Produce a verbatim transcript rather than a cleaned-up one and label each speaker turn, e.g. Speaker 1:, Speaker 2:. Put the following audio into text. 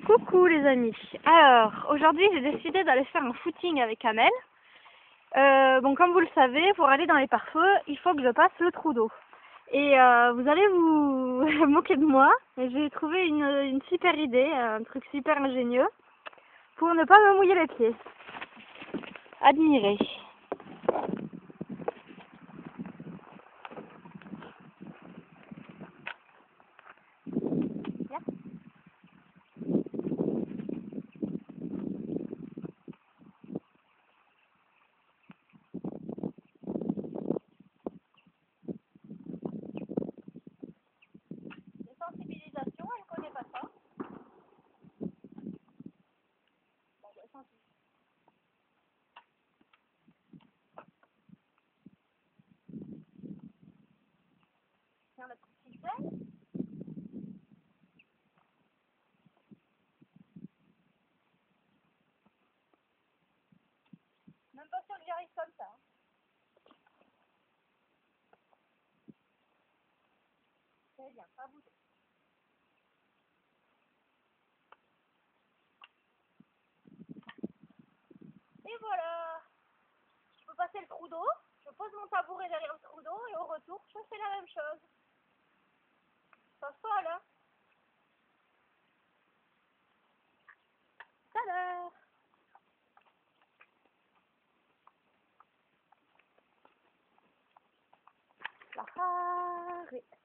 Speaker 1: Coucou les amis. Alors, aujourd'hui j'ai décidé d'aller faire un footing avec Amel. Euh, bon, comme vous le savez, pour aller dans les pare-feux, il faut que je passe le trou d'eau. Et euh, vous allez vous moquer de moi, mais j'ai trouvé une, une super idée, un truc super ingénieux, pour ne pas me mouiller les pieds. Admirez. Sensibilisation, elle connaît pas ça. Bon, bah, sensibilisation. Tiens, le petit système. Même pas sûr que j'y arrive comme ça. Hein. Très bien, pas bouger. Et voilà. Je peux passer le trou d'eau, je pose mon tabouret derrière le trou d'eau et au retour, je fais la même chose. Ça se passe là. Tada! La